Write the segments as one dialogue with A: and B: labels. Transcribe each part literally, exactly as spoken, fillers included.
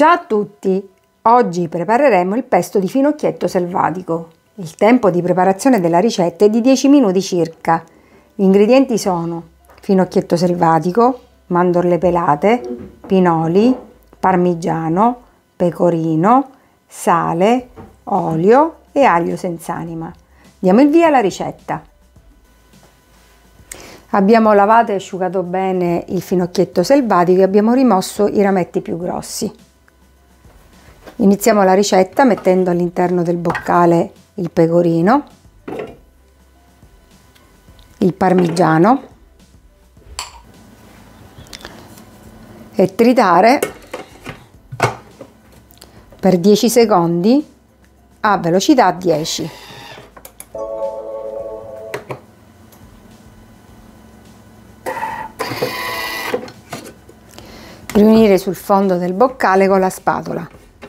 A: Ciao a tutti! Oggi prepareremo il pesto di finocchietto selvatico. Il tempo di preparazione della ricetta è di dieci minuti circa. Gli ingredienti sono finocchietto selvatico, mandorle pelate, pinoli, parmigiano, pecorino, sale, olio e aglio senz'anima. Diamo il via alla ricetta. Abbiamo lavato e asciugato bene il finocchietto selvatico e abbiamo rimosso i rametti più grossi. Iniziamo la ricetta mettendo all'interno del boccale il pecorino, il parmigiano e tritare per dieci secondi a velocità dieci. Riunire sul fondo del boccale con la spatola.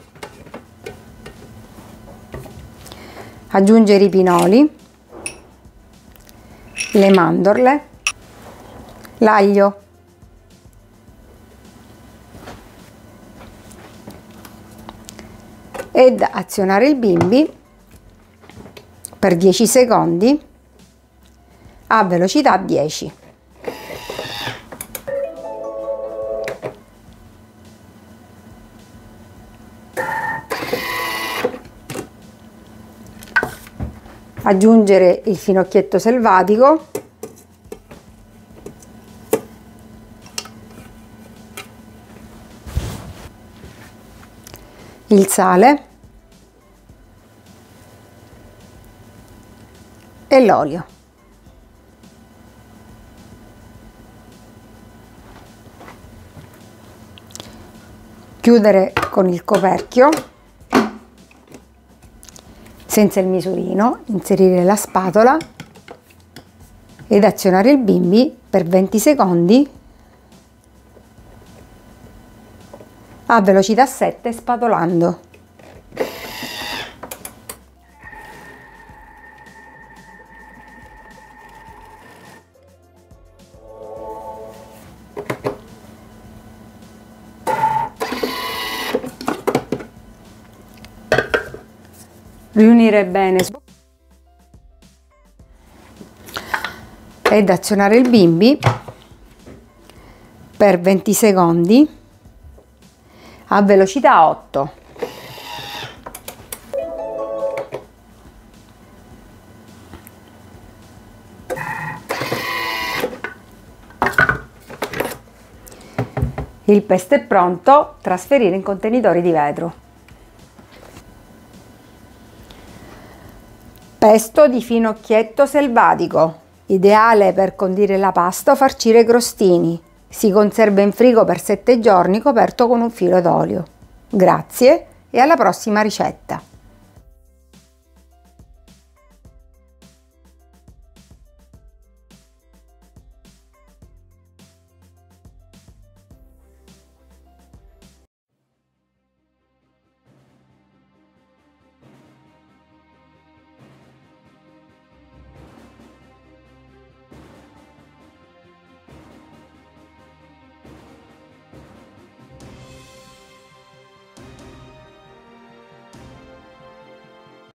A: Aggiungere i pinoli, le mandorle, l'aglio, ed azionare il bimbi per dieci secondi a velocità dieci. Aggiungere il finocchietto selvatico, il sale e l'olio. Chiudere con il coperchio senza il misurino, inserire la spatola ed azionare il bimbi per venti secondi a velocità sette spatolando. Riunire bene ed azionare il bimbi per venti secondi a velocità otto. Il pesto è pronto, trasferire in contenitori di vetro. Pesto di finocchietto selvatico, ideale per condire la pasta o farcire crostini. Si conserva in frigo per sette giorni coperto con un filo d'olio. Grazie e alla prossima ricetta!